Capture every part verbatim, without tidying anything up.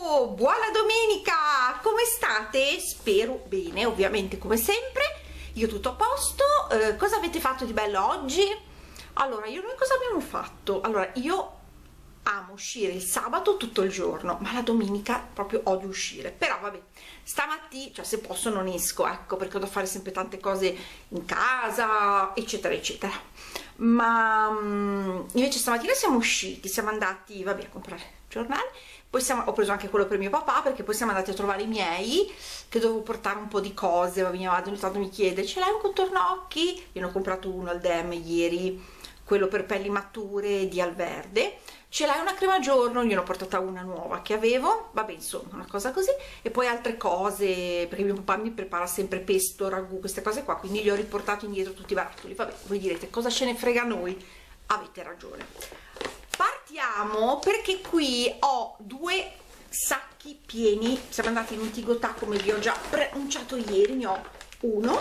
Ciao, buona domenica, come state? Spero bene, ovviamente come sempre, io tutto a posto. Eh, cosa avete fatto di bello oggi? Allora, io noi cosa abbiamo fatto? Allora, io amo uscire il sabato tutto il giorno, ma la domenica proprio odio uscire, però vabbè, stamattina, cioè se posso non esco, ecco, perché ho da fare sempre tante cose in casa, eccetera, eccetera. Ma um, invece stamattina siamo usciti, siamo andati, vabbè, a comprare il giornale. Poi siamo, ho preso anche quello per mio papà, perché poi siamo andati a trovare i miei, che dovevo portare un po' di cose. Ma mia madre ogni tanto mi chiede: ce l'hai un contorno occhi? Io ne ho comprato uno al D E M ieri, quello per pelli mature di Alverde. Ce l'hai una crema giorno? Io ne ho portata una nuova che avevo, vabbè, insomma, una cosa così. E poi altre cose, perché mio papà mi prepara sempre pesto, ragù, queste cose qua, quindi gli ho riportato indietro tutti i barattoli. Vabbè, voi direte: cosa ce ne frega a noi? Avete ragione. Partiamo, perché qui ho due sacchi pieni. Siamo andati in un Tigotà, come vi ho già preannunciato ieri. Ne ho uno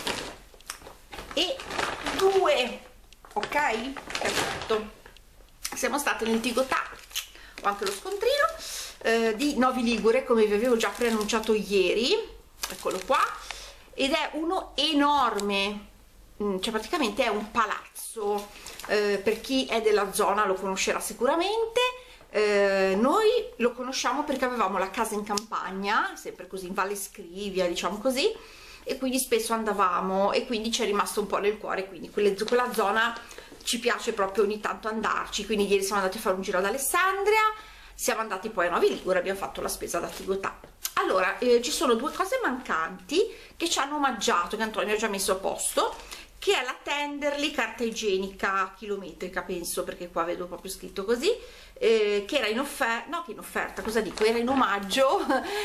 e due, ok? Perfetto. Siamo stati nel Tigotà, ho anche lo scontrino eh, di Novi Ligure, come vi avevo già preannunciato ieri. Eccolo qua, ed è uno enorme, cioè praticamente è un palazzo. Eh, per chi è della zona lo conoscerà sicuramente. Eh, noi lo conosciamo perché avevamo la casa in campagna, sempre così in Valle Scrivia, diciamo così, e quindi spesso andavamo, e quindi ci è rimasto un po' nel cuore, quindi quelle, quella zona ci piace proprio ogni tanto andarci. Quindi ieri siamo andati a fare un giro ad Alessandria, siamo andati poi a Novi Ligure, abbiamo fatto la spesa da Tigotà. Allora, eh, ci sono due cose mancanti che ci hanno omaggiato, che Antonio ha già messo a posto, che è la Tenderly carta igienica chilometrica, penso, perché qua vedo proprio scritto così, eh, che era in offerta, no che in offerta, cosa dico, era in omaggio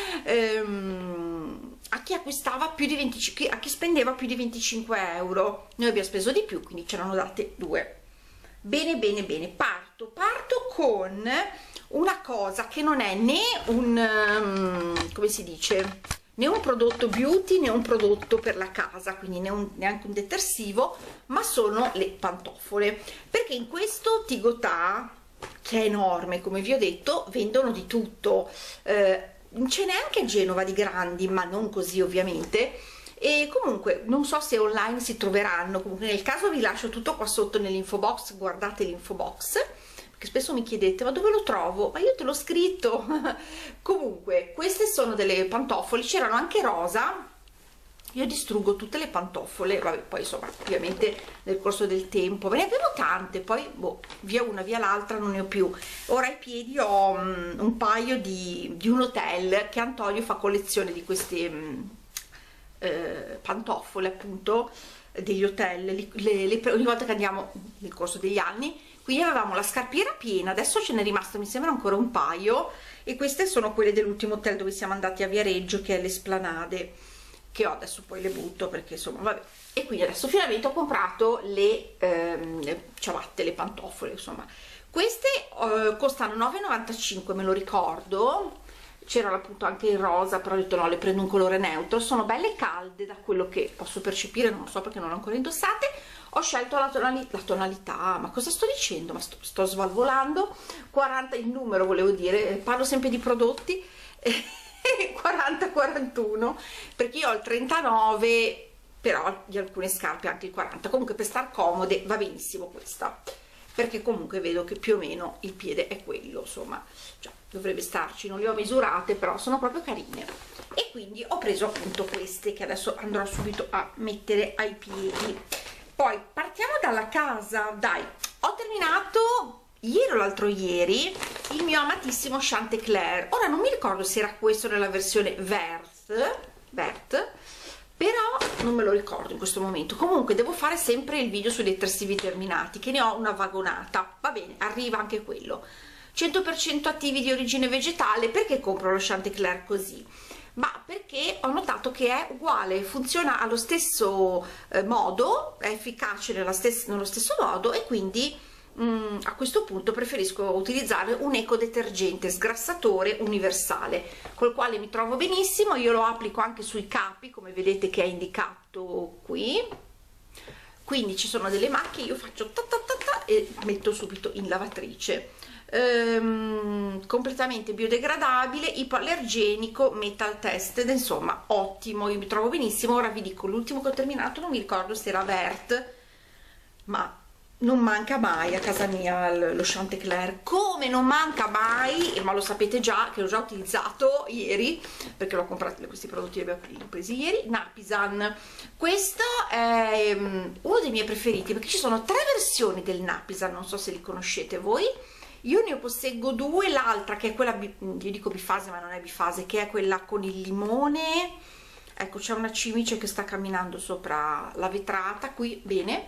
ehm, a chi acquistava più di venticinque, a chi spendeva più di venticinque euro. Noi abbiamo speso di più, quindi ce l'hanno date due. Bene, bene, bene, parto, parto con una cosa che non è né un, um, come si dice, né un prodotto beauty né un prodotto per la casa, quindi né un, neanche un detersivo, ma sono le pantofole, perché in questo Tigotà, che è enorme come vi ho detto, vendono di tutto. Eh, ce n'è anche a Genova di grandi, ma non così ovviamente, e comunque non so se online si troveranno. Comunque nel caso vi lascio tutto qua sotto nell'info box, guardate l'info box, perché spesso mi chiedete: ma dove lo trovo? Ma io te l'ho scritto. Comunque queste sono delle pantofole, c'erano anche rosa. Io distruggo tutte le pantofole, vabbè, poi insomma ovviamente nel corso del tempo ve ne avevo tante, poi boh, via una via l'altra non ne ho più. Ora ai piedi ho um, un paio di, di un hotel, che Antonio fa collezione di queste um, eh, pantofole, appunto, degli hotel, le, le, le, ogni volta che andiamo nel corso degli anni. Qui avevamo la scarpiera piena, adesso ce n'è rimasto, mi sembra, ancora un paio, e queste sono quelle dell'ultimo hotel dove siamo andati a Viareggio, che è l'Esplanade, che ho adesso, poi le butto perché insomma vabbè. E quindi adesso finalmente ho comprato le, ehm, le ciabatte, le pantofole, insomma. Queste eh, costano nove e novantacinque, me lo ricordo, c'erano appunto anche in rosa, però ho detto no, le prendo un colore neutro. Sono belle calde da quello che posso percepire, non lo so perché non le ho ancora indossate. Ho scelto la, tonali la tonalità, ma cosa sto dicendo? Ma sto, sto svalvolando. quaranta il numero, volevo dire, parlo sempre di prodotti. quaranta quarantuno, perché io ho il trentanove, però di alcune scarpe anche il quaranta. Comunque per star comode va benissimo questa, perché comunque vedo che più o meno il piede è quello, insomma, cioè, dovrebbe starci. Non le ho misurate, però sono proprio carine, e quindi ho preso appunto queste, che adesso andrò subito a mettere ai piedi. Poi partiamo dalla casa, dai. Ho terminato ieri o l'altro ieri il mio amatissimo Chantecler. Ora non mi ricordo se era questo nella versione vert, vert, però non me lo ricordo in questo momento. Comunque devo fare sempre il video sui detersivi terminati, che ne ho una vagonata. Va bene, arriva anche quello. cento per cento attivi di origine vegetale. Perché compro lo Chantecler così? Ma perché ho notato che è uguale, funziona allo stesso eh, modo, è efficace nella stessa, nello stesso modo, e quindi Mm, a questo punto preferisco utilizzare un ecodetergente sgrassatore universale, col quale mi trovo benissimo. Io lo applico anche sui capi, come vedete che è indicato qui. Quindi ci sono delle macchie, io faccio ta ta ta ta e metto subito in lavatrice. Ehm, completamente biodegradabile, ipoallergenico, metal tested, insomma ottimo, io mi trovo benissimo. Ora vi dico l'ultimo che ho terminato, non mi ricordo se era Vert, ma non manca mai a casa mia lo Chantecler, come non manca mai, ma lo sapete già che l'ho già utilizzato ieri perché l'ho comprato, questi prodotti li abbiamo presi ieri, Napisan. Questo è um, uno dei miei preferiti perché ci sono tre versioni del Napisan, non so se li conoscete voi. Io ne posseggo due, l'altra che è quella, io dico bifase ma non è bifase, che è quella con il limone. Ecco, c'è una cimice che sta camminando sopra la vetrata qui, bene.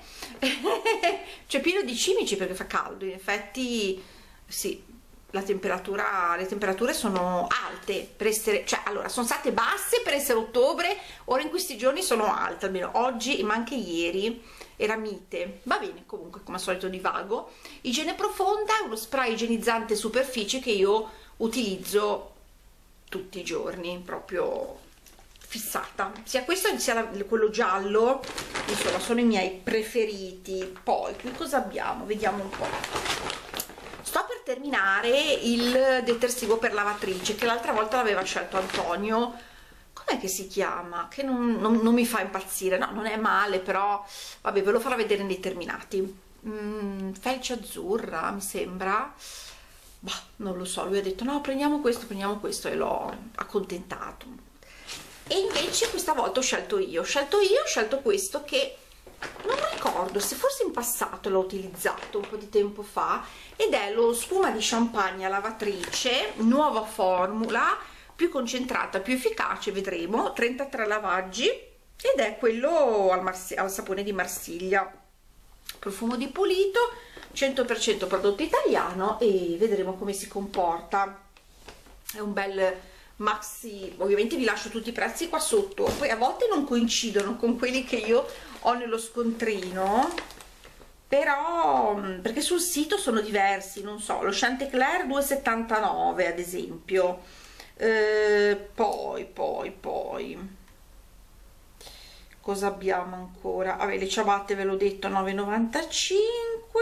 C'è pieno di cimici perché fa caldo, in effetti sì, la temperatura, le temperature sono alte per essere, cioè allora sono state basse per essere ottobre, ora in questi giorni sono alte, almeno oggi ma anche ieri era mite. Va bene, comunque come al solito divago. Igiene profonda è uno spray igienizzante superficie che io utilizzo tutti i giorni, proprio fissata, sia questo sia la, quello giallo, insomma sono i miei preferiti. Poi qui cosa abbiamo? Vediamo un po'. Sto per terminare il detersivo per lavatrice che l'altra volta l'aveva scelto Antonio, com'è che si chiama? Che non, non, non mi fa impazzire, no, non è male, però vabbè, ve lo farò vedere nei terminati. mm, felce azzurra mi sembra, bah, non lo so, lui ha detto no, prendiamo questo, prendiamo questo, e l'ho accontentato. E invece questa volta ho scelto io, ho scelto io, ho scelto questo che non ricordo se forse in passato l'ho utilizzato un po' di tempo fa, ed è lo spuma di champagne a lavatrice, nuova formula, più concentrata, più efficace, vedremo, trentatré lavaggi, ed è quello al, al sapone di Marsiglia, profumo di pulito, cento per cento prodotto italiano, e vedremo come si comporta. È un bel maxi, ovviamente vi lascio tutti i prezzi qua sotto, poi a volte non coincidono con quelli che io ho nello scontrino, però perché sul sito sono diversi, non so, lo Chantecler due e settantanove ad esempio, eh, poi poi poi cosa abbiamo ancora? Vabbè, le ciabatte ve l'ho detto, nove e novantacinque.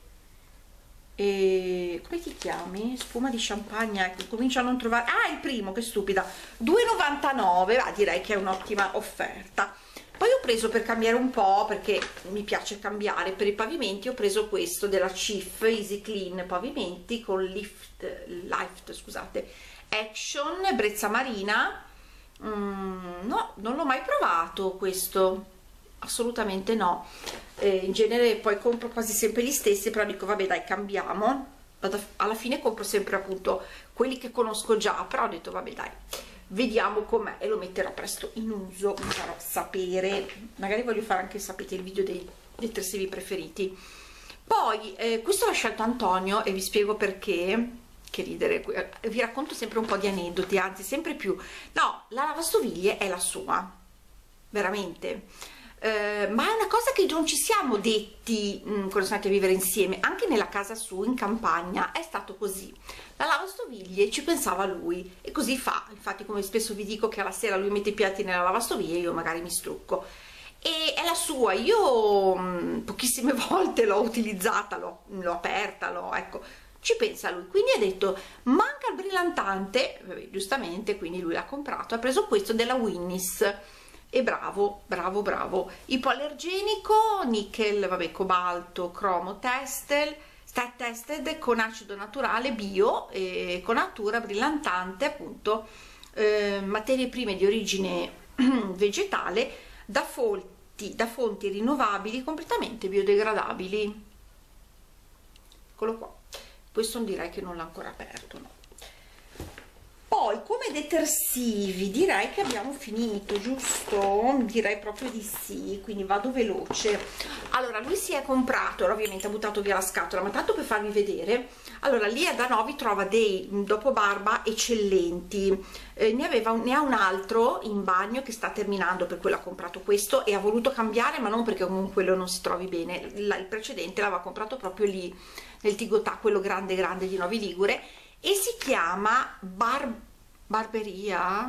E come ti chiami? Spuma di champagne, ecco, comincio a non trovare, ah, il primo, che stupida, due e novantanove, ah, direi che è un'ottima offerta. Poi ho preso, per cambiare un po', perché mi piace cambiare, per i pavimenti ho preso questo della Cif Easy Clean Pavimenti con lift, lift scusate, Action brezza marina. mm, no, non l'ho mai provato questo, assolutamente no. Eh, in genere poi compro quasi sempre gli stessi, però dico vabbè dai, cambiamo. Alla fine compro sempre appunto quelli che conosco già, però ho detto vabbè dai, vediamo com'è, e lo metterò presto in uso, mi farò sapere, magari voglio fare anche, sapete, il video dei detersivi preferiti. Poi eh, questo l'ha scelto Antonio e vi spiego perché, che ridere, vi racconto sempre un po' di aneddoti, anzi sempre più. No, la lavastoviglie è la sua, veramente. Uh, ma è una cosa che non ci siamo detti mh, quando siamo andati a vivere insieme, anche nella casa su in campagna è stato così. La lavastoviglie ci pensava lui e così fa, infatti come spesso vi dico che alla sera lui mette i piatti nella lavastoviglie e io magari mi strucco, e è la sua. Io mh, pochissime volte l'ho utilizzata, l'ho aperta, l'ho, ecco, ci pensa lui, quindi ha detto manca il brillantante, vabbè, giustamente, quindi lui l'ha comprato, ha preso questo della Winnis. E bravo, bravo, bravo, ipoallergenico, nickel, vabbè, cobalto, cromo tested, stat tested con acido naturale bio e con natura brillantante, appunto, eh, materie prime di origine vegetale da fonti, da fonti rinnovabili completamente biodegradabili. Eccolo qua, questo direi che non l'ha ancora aperto, no. Poi come detersivi direi che abbiamo finito, giusto? Direi proprio di sì, quindi vado veloce. Allora, lui si è comprato, ovviamente ha buttato via la scatola, ma tanto per farvi vedere, allora lì a Danovi trova dei dopo barba eccellenti, eh, ne, aveva un, ne ha un altro in bagno che sta terminando, per quello ha comprato questo e ha voluto cambiare, ma non perché comunque quello non si trovi bene, il, il precedente l'aveva comprato proprio lì nel Tigotà, quello grande grande di Novi Ligure, e si chiama Bar Barberia,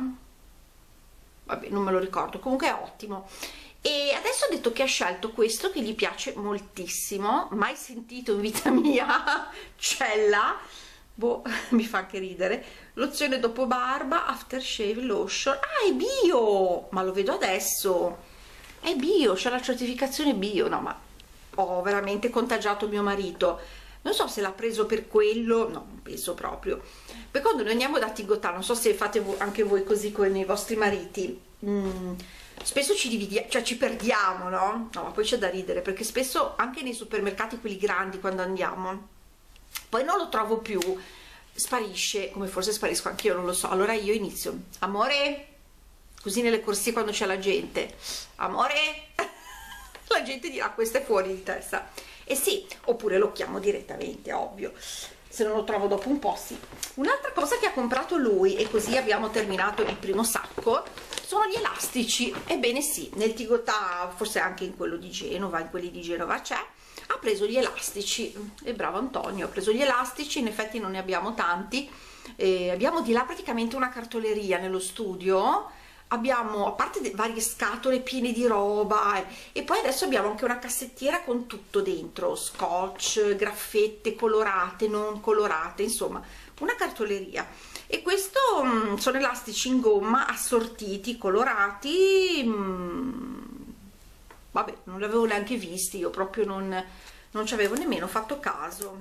vabbè non me lo ricordo, comunque è ottimo. E adesso ha detto che ha scelto questo che gli piace moltissimo, mai sentito in vita mia, Cella, boh, mi fa anche ridere. Lozione dopo barba, aftershave lotion. Ah, è bio, ma lo vedo adesso, è bio, c'è la certificazione bio. No, ma ho veramente contagiato mio marito, non so se l'ha preso per quello, no, non penso proprio. Poi quando noi andiamo da Tigotà, non so se fate anche voi così con i vostri mariti, mm, spesso ci dividiamo, cioè ci perdiamo, no? No, ma poi c'è da ridere, perché spesso anche nei supermercati, quelli grandi, quando andiamo, poi non lo trovo più, sparisce, come forse sparisco anch'io, non lo so. Allora io inizio, amore, così nelle corsie quando c'è la gente, amore, la gente dirà questo è fuori di testa. E sì, oppure lo chiamo direttamente, ovvio, se non lo trovo dopo un po', sì. Un'altra cosa che ha comprato lui, e così abbiamo terminato il primo sacco, sono gli elastici. Ebbene sì, nel Tigotà, forse anche in quello di Genova, in quelli di Genova c'è, ha preso gli elastici, e bravo Antonio, ha preso gli elastici, in effetti non ne abbiamo tanti, eh, abbiamo di là praticamente una cartoleria nello studio, abbiamo a parte varie scatole piene di roba, eh, e poi adesso abbiamo anche una cassettiera con tutto dentro, scotch, graffette colorate, non colorate, insomma una cartoleria. E questo mh, sono elastici in gomma assortiti, colorati, mh, vabbè, non li avevo neanche visti, io proprio non, non ci avevo nemmeno fatto caso.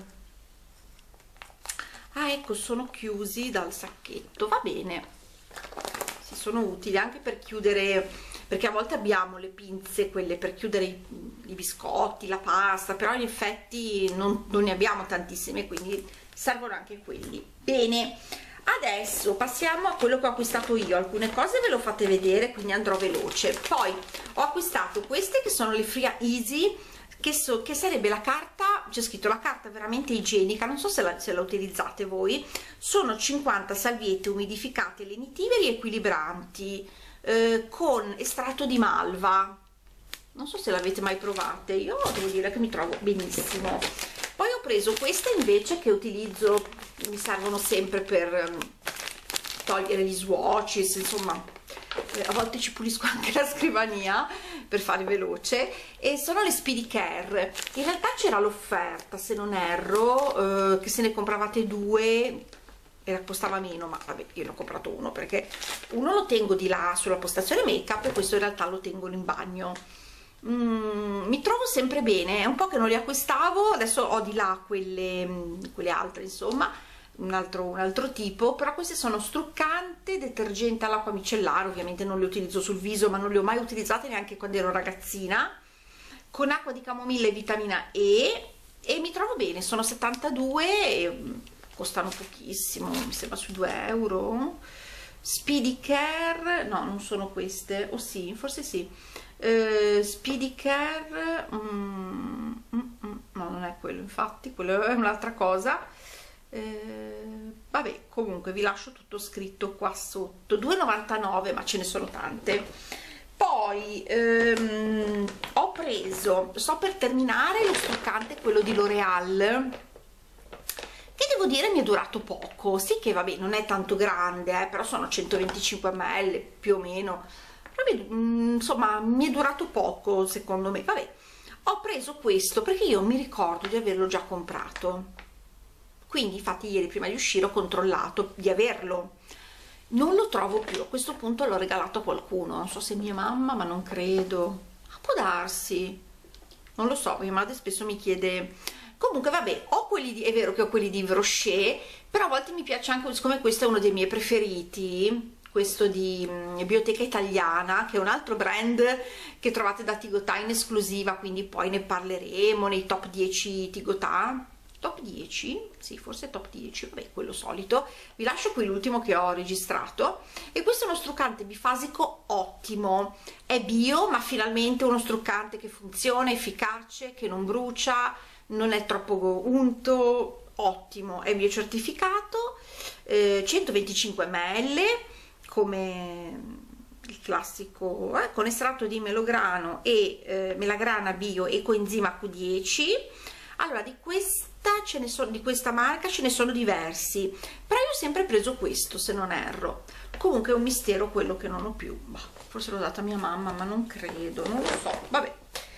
Ah, ecco, sono chiusi dal sacchetto, va bene, si sono utili anche per chiudere, perché a volte abbiamo le pinze, quelle per chiudere i, i biscotti, la pasta, però in effetti non, non ne abbiamo tantissime, quindi servono anche quelli. Bene, adesso passiamo a quello che ho acquistato io. Alcune cose ve le ho fatte vedere, quindi andrò veloce. Poi ho acquistato queste che sono le Free Easy, che, so, che sarebbe la carta, c'è scritto la carta veramente igienica, non so se la, se la utilizzate voi. Sono cinquanta salviette umidificate, lenitive e riequilibranti, eh, con estratto di malva. Non so se l'avete mai provate, io devo dire che mi trovo benissimo. Poi ho preso queste invece che utilizzo, mi servono sempre per togliere gli swatches, insomma, eh, a volte ci pulisco anche la scrivania per fare veloce, e sono le Speedy Care. In realtà c'era l'offerta, se non erro, eh, che se ne compravate due era, costava meno, ma vabbè, io ne ho comprato uno perché uno lo tengo di là sulla postazione make up e questo in realtà lo tengo in bagno. Mm, mi trovo sempre bene, è un po' che non li acquistavo, adesso ho di là quelle, quelle altre, insomma, un altro, un altro tipo, però queste sono struccante, detergente all'acqua micellare, ovviamente non le utilizzo sul viso, ma non le ho mai utilizzate neanche quando ero ragazzina, con acqua di camomilla e vitamina E, e mi trovo bene, sono settantadue e costano pochissimo, mi sembra su due euro. Speedy Care, no, non sono queste, o sì, forse sì. Uh, Speedy Care, mm, mm, mm, no, non è quello, infatti quello è un'altra cosa. Uh, vabbè, comunque vi lascio tutto scritto qua sotto. Due e novantanove, ma ce ne sono tante. Poi um, ho preso, sto per terminare lo struccante, quello di L'Oreal, che devo dire mi è durato poco. Sì che vabbè, non è tanto grande, eh, però sono centoventicinque millilitri più o meno. Vabbè, insomma mi è durato poco secondo me. Vabbè, ho preso questo perché io mi ricordo di averlo già comprato, quindi infatti ieri prima di uscire ho controllato di averlo, non lo trovo più. A questo punto l'ho regalato a qualcuno, non so se mia mamma, ma non credo, può darsi, non lo so, mia madre spesso mi chiede. Comunque vabbè, ho quelli di, è vero che ho quelli di Rocher, però a volte mi piace anche, siccome questo è uno dei miei preferiti, questo di Bioteca Italiana, che è un altro brand che trovate da Tigotà in esclusiva, quindi poi ne parleremo nei top dieci Tigotà. Top dieci? Sì, forse top dieci, vabbè, quello solito. Vi lascio qui l'ultimo che ho registrato, e questo è uno struccante bifasico ottimo, è bio, ma finalmente uno struccante che funziona, efficace, che non brucia, non è troppo unto, ottimo, è bio certificato, eh, centoventicinque millilitri, come il classico, eh, con estratto di melograno e eh, melagrana bio e coenzima Q dieci. Allora, di questa ce ne sono, di questa marca ce ne sono diversi, però io ho sempre preso questo, se non erro. Comunque è un mistero quello che non ho più, bah, forse l'ho data a mia mamma, ma non credo, non lo so, vabbè. Poi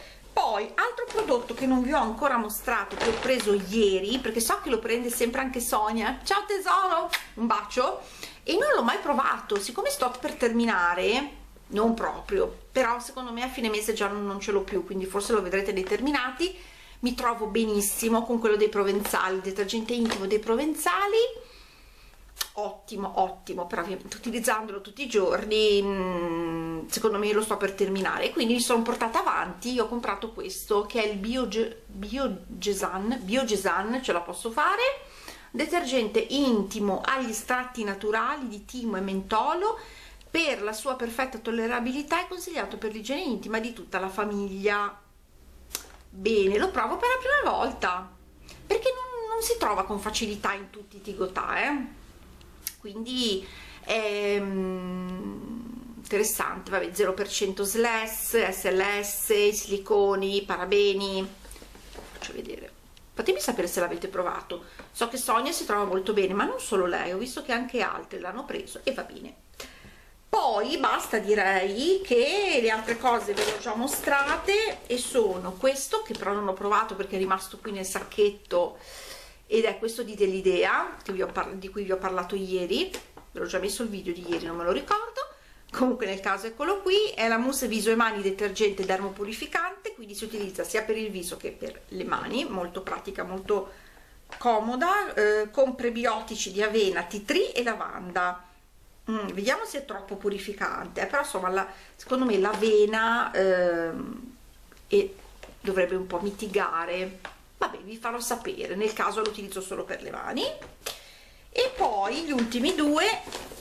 Poi altro prodotto che non vi ho ancora mostrato, che ho preso ieri, perché so che lo prende sempre anche Sonia, ciao tesoro, un bacio, e non l'ho mai provato. Siccome sto per terminare, non proprio, però secondo me a fine mese già non, non ce l'ho più, quindi forse lo vedrete dei terminati. Mi trovo benissimo con quello dei Provenzali, il detergente intimo dei Provenzali, ottimo ottimo, però utilizzandolo tutti i giorni mh, secondo me lo sto per terminare, quindi mi sono portata avanti. Io ho comprato questo che è il Bioge, Biogesan, Biogesan, ce la posso fare, detergente intimo agli estratti naturali di timo e mentolo. Per la sua perfetta tollerabilità è consigliato per l'igiene intima di tutta la famiglia. Bene, lo provo per la prima volta perché non, non si trova con facilità in tutti i Tigotà, eh? Quindi è um, interessante. Vabbè, zero per cento S L E S, S L S, siliconi, parabeni. Faccio vedere, fatemi sapere se l'avete provato. So che Sonia si trova molto bene, ma non solo lei, ho visto che anche altre l'hanno preso e va bene. Poi basta, direi che le altre cose ve le ho già mostrate, e sono questo che però non ho provato perché è rimasto qui nel sacchetto, ed è questo di Dell'Idea che vi ho di cui vi ho parlato ieri. Ve l'ho già messo il video di ieri, non me lo ricordo, comunque nel caso eccolo qui. È la mousse viso e mani detergente dermopurificante, quindi si utilizza sia per il viso che per le mani, molto pratica, molto comoda, eh, con prebiotici di avena, tea tree e lavanda. Mm, vediamo se è troppo purificante, eh, però insomma la, secondo me l'avena ehm, e dovrebbe un po' mitigare. Vabbè, vi farò sapere, nel caso lo utilizzo solo per le mani. E poi gli ultimi due,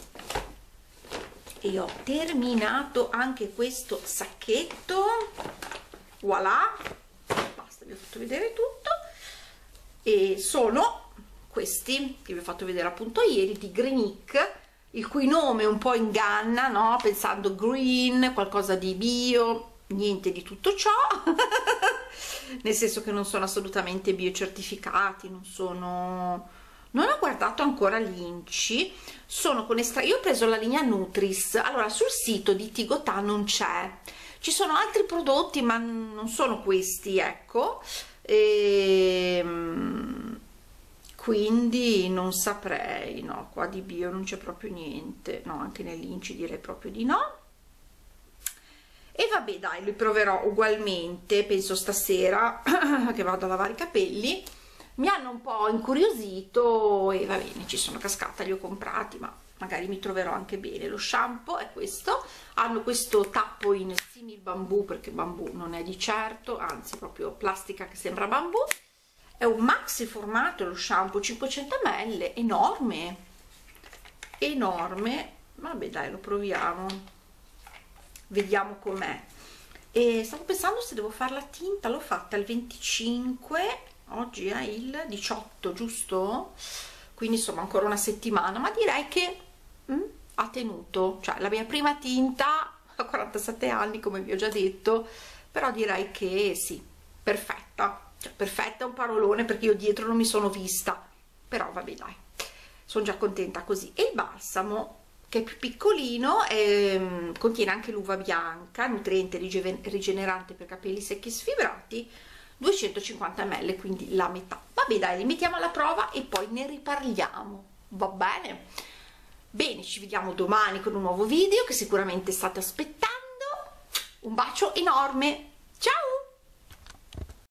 e ho terminato anche questo sacchetto, voilà, basta, vi ho fatto vedere tutto, e sono questi che vi ho fatto vedere appunto ieri, di Grenic, il cui nome un po' inganna, no? Pensando green, qualcosa di bio, niente di tutto ciò, nel senso che non sono assolutamente biocertificati, non sono, non ho guardato ancora l'Inci, sono con estra, io ho preso la linea Nutris. Allora, sul sito di Tigotà non c'è, ci sono altri prodotti ma non sono questi, ecco, e quindi non saprei, no, qua di bio non c'è proprio niente, no, anche nell'Inci direi proprio di no. E vabbè, dai, li proverò ugualmente, penso stasera che vado a lavare i capelli. Mi hanno un po' incuriosito e va bene, ci sono cascata, li ho comprati, ma magari mi troverò anche bene. Lo shampoo è questo, hanno questo tappo in simil bambù, perché bambù non è di certo, anzi proprio plastica che sembra bambù. È un maxi formato lo shampoo, cinquecento millilitri, enorme, enorme. Vabbè, dai, lo proviamo, vediamo com'è. E stavo pensando se devo fare la tinta, l'ho fatta il venticinque, oggi è il diciotto, giusto? Quindi insomma ancora una settimana, ma direi che mm, ha tenuto, cioè la mia prima tinta a quarantasette anni, come vi ho già detto, però direi che sì, perfetta. Cioè, perfetta è un parolone perché io dietro non mi sono vista, però vabbè, dai, sono già contenta così. E il balsamo, che è più piccolino, e, contiene anche l'uva bianca, nutriente rigenerante per capelli secchi e sfibrati, duecentocinquanta millilitri, quindi la metà. Vabbè, dai, li mettiamo alla prova e poi ne riparliamo, va bene? Bene, ci vediamo domani con un nuovo video che sicuramente state aspettando. Un bacio enorme.